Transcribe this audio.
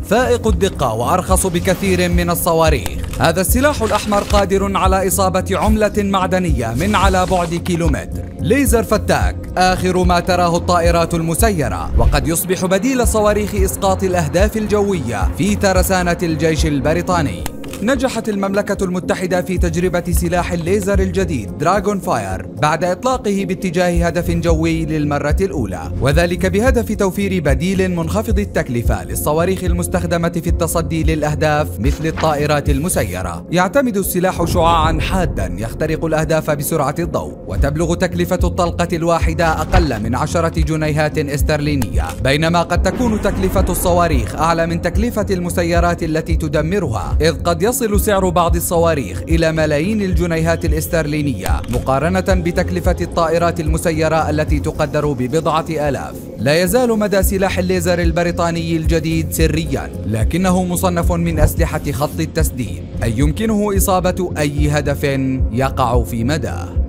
فائق الدقة وأرخص بكثير من الصواريخ. هذا السلاح الأحمر قادر على إصابة عملة معدنية من على بعد كيلومتر. ليزر فتاك آخر ما تراه الطائرات المسيرة، وقد يصبح بديل صواريخ إسقاط الأهداف الجوية في ترسانة الجيش البريطاني. نجحت المملكة المتحدة في تجربة سلاح الليزر الجديد دراغون فاير بعد إطلاقه باتجاه هدف جوي للمرة الأولى، وذلك بهدف توفير بديل منخفض التكلفة للصواريخ المستخدمة في التصدي للأهداف مثل الطائرات المسيرة. يعتمد السلاح شعاعا حادا يخترق الأهداف بسرعة الضوء، وتبلغ تكلفة الطلقة الواحدة أقل من 10 جنيهات استرلينية، بينما قد تكون تكلفة الصواريخ أعلى من تكلفة المسيرات التي تدمرها، إذ قد يصل سعر بعض الصواريخ إلى ملايين الجنيهات الاسترلينية مقارنة بتكلفة الطائرات المسيرة التي تقدر ببضعة آلاف. لا يزال مدى سلاح الليزر البريطاني الجديد سريا، لكنه مصنف من أسلحة خط التسديد، أي يمكنه إصابة أي هدف يقع في مداه.